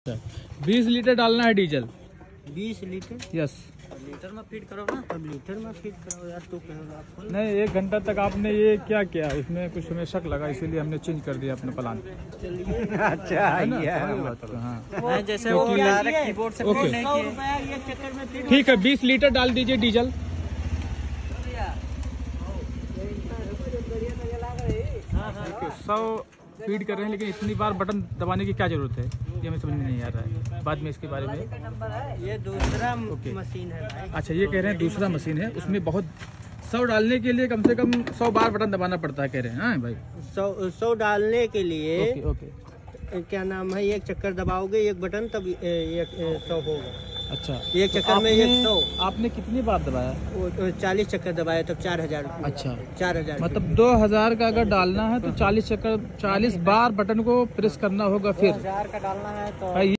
20 litre डालना है diesel. 20 litre? Yes. Litre में फीड करो ना, तब लीटर में फीड करो यार। तो कहो नहीं, 1 घंटा तक आपने ये क्या किया, इसमें कुछ हमें शक लगा, इसीलिए हमने चेंज कर दिया अपना प्लान। अच्छा हाँ, जैसे वो कीबोर्ड से ओके। नहीं किए। ठीक है, 20 लीटर डाल दीजिए डीजल। देखिए 100 फीड कर रहे हैं, लेकिन इतनी बार बटन दबाने की क्या जरूरत है, ये हमें समझ में नहीं आ रहा है। बाद में इसके बारे में ये दूसरा मशीन है भाई। अच्छा, ये कह रहे हैं दूसरा मशीन है, उसमें बहुत 100 डालने के लिए कम से कम 100 बार बटन दबाना पड़ता है, कह रहे हैं। हाँ भाई, 100 डालने के लिए ओके ओके। क्या नाम है, एक चक्कर दबाओगे एक बटन तब 100 होगा। अच्छा, एक तो चक्कर में 100। आपने कितनी बार दबाया? 40 चक्कर दबाया तब 4000। अच्छा, 4000 मतलब 2000 का अगर डालना है तो 40 चक्कर 40 बार बटन को प्रेस करना होगा। फिर 2000 का डालना है तो भाई